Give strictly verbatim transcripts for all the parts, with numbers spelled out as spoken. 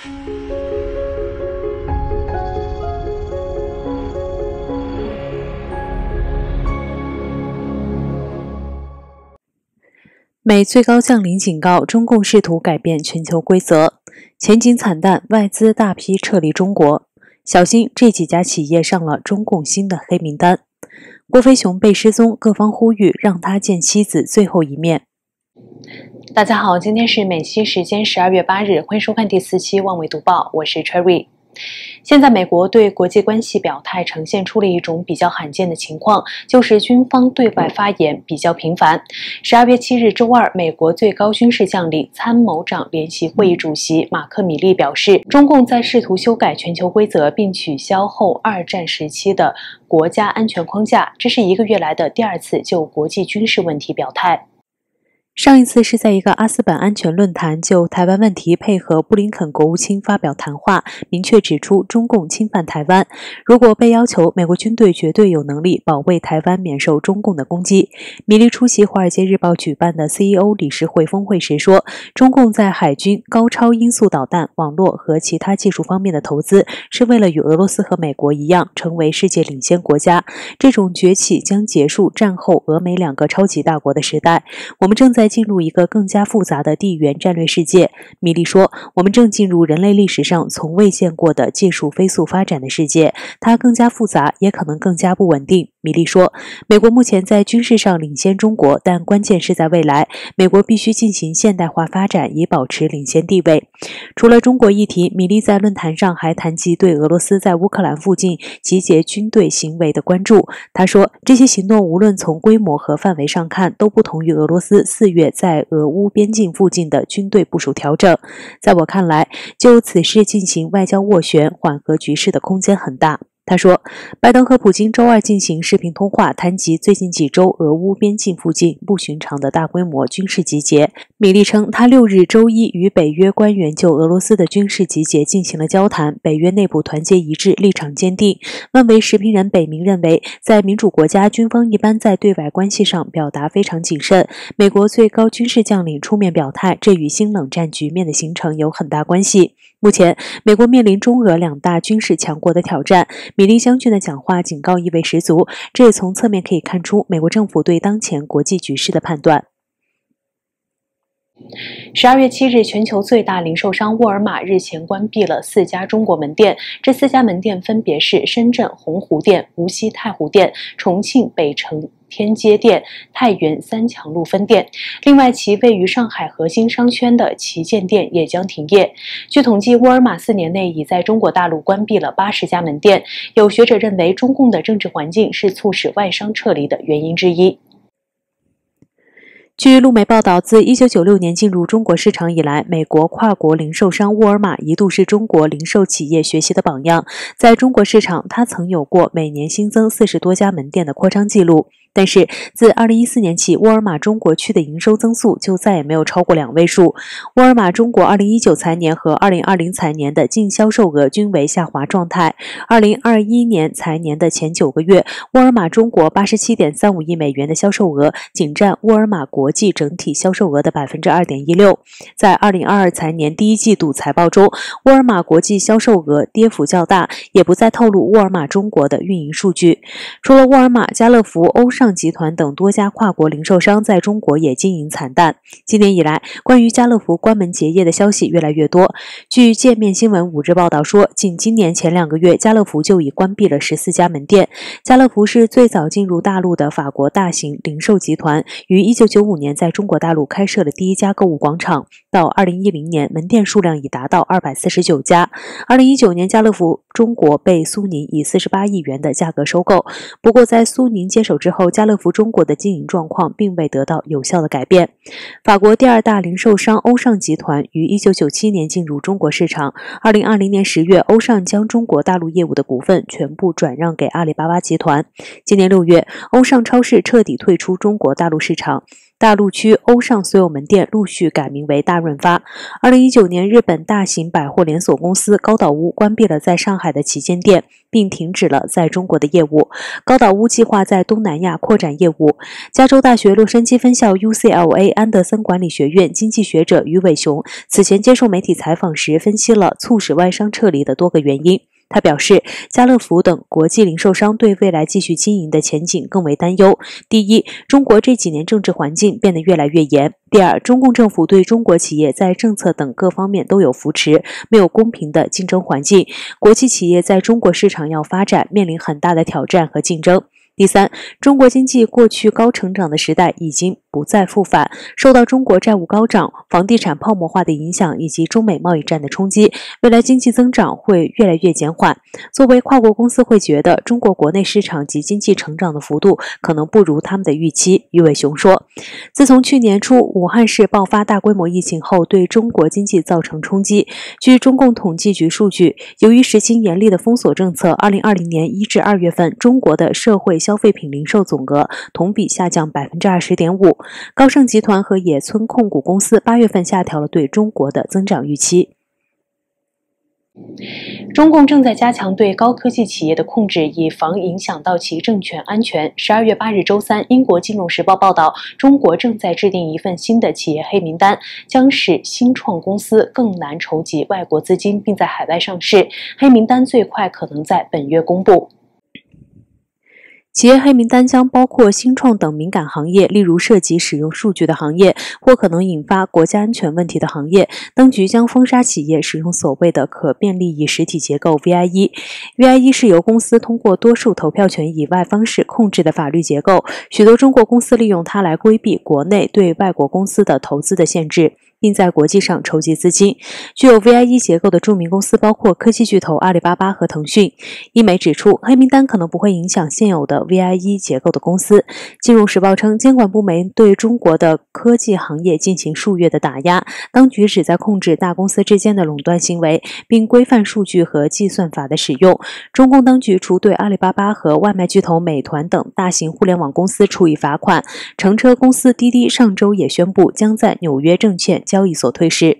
美最高将领警告，中共试图改变全球规则，前景惨淡，外资大批撤离中国，小心这几家企业上了中共新的黑名单。郭飞雄被失踪，各方呼吁让他见妻子最后一面。大家好，今天是美西时间十二月八日，欢迎收看第四期万维读报，我是 Cherry。现在美国对国际关系表态呈现出了一种比较罕见的情况，就是军方对外发言比较频繁。十二月七日周二，美国最高军事将领、参谋长联席会议主席马克·米利表示，中共在试图修改全球规则，并取消后二战时期的国家安全框架，这是一个月来的第二次就国际军事问题表态。上一次是在一个阿斯本安全论坛就台湾问题配合布林肯国务卿发表谈话，明确指出中共侵犯台湾，如果被要求，美国军队绝对有能力保卫台湾免受中共的攻击。米利出席华尔街日报举办的 C E O 理事会峰会时说，中共在海军、高超音速导弹、网络和其他技术方面的投资，是为了与俄罗斯和美国一样成为世界领先国家，这种崛起将结束战后俄美两个超级大国的时代，我们正在进入一个更加复杂的地缘战略世界。米利说，我们正进入人类历史上从未见过的技术飞速发展的世界，它更加复杂，也可能更加不稳定。米利说，美国目前在军事上领先中国，但关键是在未来，美国必须进行现代化发展以保持领先地位。除了中国议题，米利在论坛上还谈及对俄罗斯在乌克兰附近集结军队行为的关注。他说，这些行动无论从规模和范围上看，都不同于俄罗斯四月在俄乌边境附近的军队部署调整。在我看来，就此事进行外交斡旋，缓和局势的空间很大。他说，拜登和普京周二进行视频通话，谈及最近几周俄乌边境附近不寻常的大规模军事集结。米利称，他六日周一与北约官员就俄罗斯的军事集结进行了交谈，北约内部团结一致，立场坚定。问为时评人北明认为，在民主国家，军方一般在对外关系上表达非常谨慎。美国最高军事将领出面表态，这与新冷战局面的形成有很大关系。目前，美国面临中俄两大军事强国的挑战。米利将军的讲话警告意味十足，这也从侧面可以看出美国政府对当前国际局势的判断。十二月七日，全球最大零售商沃尔玛日前关闭了四家中国门店，这四家门店分别是深圳洪湖店、无锡太湖店、重庆北城天街店、太原三强路分店。另外，其位于上海核心商圈的旗舰店也将停业。据统计，沃尔玛四年内已在中国大陆关闭了八十家门店。有学者认为，中共的政治环境是促使外商撤离的原因之一。据路媒报道，自一九九六年进入中国市场以来，美国跨国零售商沃尔玛一度是中国零售企业学习的榜样。在中国市场，它曾有过每年新增四十多家门店的扩张记录。但是自二零一四年起，沃尔玛中国区的营收增速就再也没有超过两位数。沃尔玛中国二零一九财年和二零二零财年的净销售额均为下滑状态。二零二一年财年的前九个月，沃尔玛中国 八十七点三五亿美元的销售额仅占沃尔玛国际整体销售额的 百分之二点一六。在二零二二财年第一季度财报中，沃尔玛国际销售额跌幅较大，也不再透露沃尔玛中国的运营数据。除了沃尔玛、家乐福、欧尚集团等多家跨国零售商在中国也经营惨淡。今年以来，关于家乐福关门结业的消息越来越多。据界面新闻五日报道说，仅今年前两个月，家乐福就已关闭了十四家门店。家乐福是最早进入大陆的法国大型零售集团，于一九九五年在中国大陆开设了第一家购物广场，到二零一零年门店数量已达到二百四十九家。二零一九年，家乐福中国被苏宁以四十八亿元的价格收购。不过在苏宁接手之后，家乐福中国的经营状况并未得到有效的改变。法国第二大零售商欧尚集团于一九九七年进入中国市场。二零二零年十月，欧尚将中国大陆业务的股份全部转让给阿里巴巴集团。今年六月，欧尚超市彻底退出中国大陆市场。 大陆区欧尚所有门店陆续改名为大润发。二零一九年，日本大型百货连锁公司高岛屋关闭了在上海的旗舰店，并停止了在中国的业务。高岛屋计划在东南亚扩展业务。加州大学洛杉矶分校 U C L A 安德森管理学院经济学者于伟雄此前接受媒体采访时分析了促使外商撤离的多个原因。他表示，家乐福等国际零售商对未来继续经营的前景更为担忧。第一，中国这几年政治环境变得越来越严。第二，中共政府对中国企业在政策等各方面都有扶持，没有公平的竞争环境，国际企业在中国市场要发展，面临很大的挑战和竞争。第三，中国经济过去高成长的时代已经不再复返，受到中国债务高涨、房地产泡沫化的影响以及中美贸易战的冲击，未来经济增长会越来越减缓。作为跨国公司会觉得中国国内市场及经济成长的幅度可能不如他们的预期。于伟雄说，自从去年初武汉市爆发大规模疫情后，对中国经济造成冲击。据中共统计局数据，由于实行严厉的封锁政策，二零二零年一至二月份，中国的社会消费品零售总额同比下降 百分之二十点五。高盛集团和野村控股公司八月份下调了对中国的增长预期。中共正在加强对高科技企业的控制，以防影响到其政权安全。十二月八日周三，英国金融时报报道，中国正在制定一份新的企业黑名单，将使新创公司更难筹集外国资金，并在海外上市。黑名单最快可能在本月公布。企业黑名单将包括新创等敏感行业，例如涉及使用数据的行业或可能引发国家安全问题的行业。当局将封杀企业使用所谓的可变利益实体结构 V I E。V I E 是由公司通过多数投票权以外方式控制的法律结构，许多中国公司利用它来规避国内对外国公司的投资的限制，并在国际上筹集资金。具有 V I E 结构的著名公司包括科技巨头阿里巴巴和腾讯。英媒指出，黑名单可能不会影响现有的 V I E 结构的公司。金融时报称，监管部门对中国的科技行业进行数月的打压，当局旨在控制大公司之间的垄断行为，并规范数据和计算法的使用。中共当局除对阿里巴巴和外卖巨头美团等大型互联网公司处以罚款，乘车公司滴滴上周也宣布将在纽约证券交易所退市。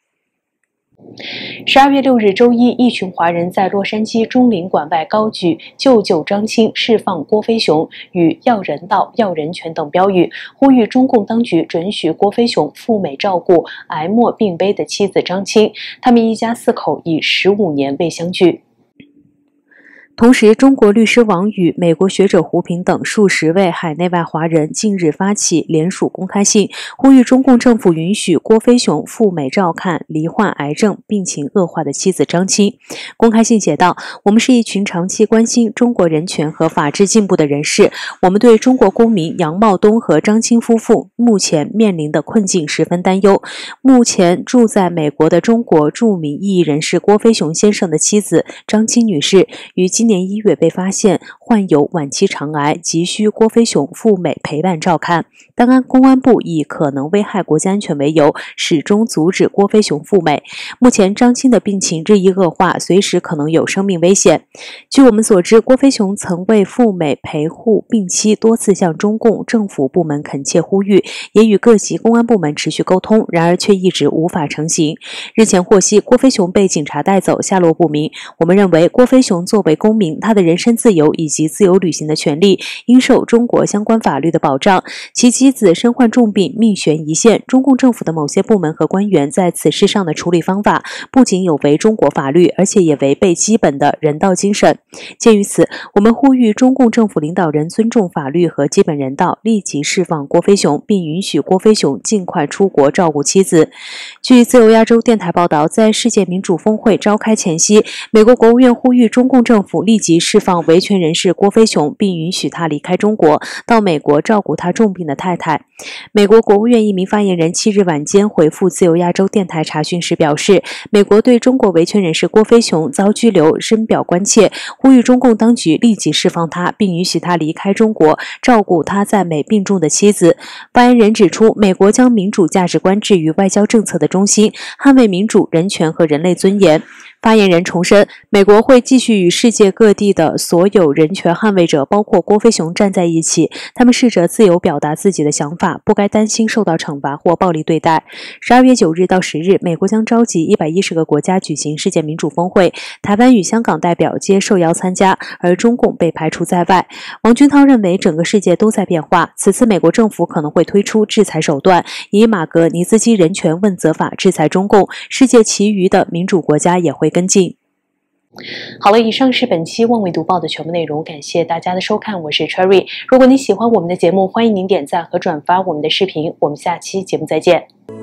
十二月六日周一，一群华人在洛杉矶中领馆外高举“救救张青，释放郭飞雄”与“要人道、要人权”等标语，呼吁中共当局准许郭飞雄赴美照顾癌末病危的妻子张青。他们一家四口已十五年未相聚。同时，中国律师王宇、美国学者胡平等数十位海内外华人近日发起联署公开信，呼吁中共政府允许郭飞雄赴美照看罹患癌症、病情恶化的妻子张青。公开信写道：“我们是一群长期关心中国人权和法治进步的人士，我们对中国公民杨茂东和张青夫妇目前面临的困境十分担忧。目前住在美国的中国著名异议人士郭飞雄先生的妻子张青女士于今年一月被发现患有晚期肠癌，急需郭飞雄赴美陪伴照看。当安公安部以可能危害国家安全为由，始终阻止郭飞雄赴美。目前张青的病情日益恶化，随时可能有生命危险。据我们所知，郭飞雄曾为赴美陪护病妻多次向中共政府部门恳切呼吁，也与各级公安部门持续沟通，然而却一直无法成行。日前获悉，郭飞雄被警察带走，下落不明。我们认为，郭飞雄作为公民，他的人身自由以及自由旅行的权利应受中国相关法律的保障。其妻子身患重病，命悬一线，中共政府的某些部门和官员在此事上的处理方法不仅有违中国法律，而且也违背基本的人道精神。鉴于此，我们呼吁中共政府领导人尊重法律和基本人道，立即释放郭飞雄，并允许郭飞雄尽快出国照顾妻子。据自由亚洲电台报道，在世界民主峰会召开前夕，美国国务院呼吁中共政府立即释放维权人士郭飞雄，并允许他离开中国，到美国照顾他重病的太太。美国国务院一名发言人七日晚间回复自由亚洲电台查询时表示，美国对中国维权人士郭飞雄遭拘留深表关切，呼吁中共当局立即释放他，并允许他离开中国，照顾他在美病重的妻子。发言人指出，美国将民主价值观置于外交政策的中心，捍卫民主、人权和人类尊严。 发言人重申，美国会继续与世界各地的所有人权捍卫者，包括郭飞雄站在一起。他们试着自由表达自己的想法，不该担心受到惩罚或暴力对待。十二月九日到十日，美国将召集一百一十个国家举行世界民主峰会，台湾与香港代表皆受邀参加，而中共被排除在外。王军涛认为，整个世界都在变化，此次美国政府可能会推出制裁手段，以马格尼茨基人权问责法制裁中共，世界其余的民主国家也会跟进。好了，以上是本期望维读报的全部内容，感谢大家的收看，我是 Cherry。如果你喜欢我们的节目，欢迎您点赞和转发我们的视频，我们下期节目再见。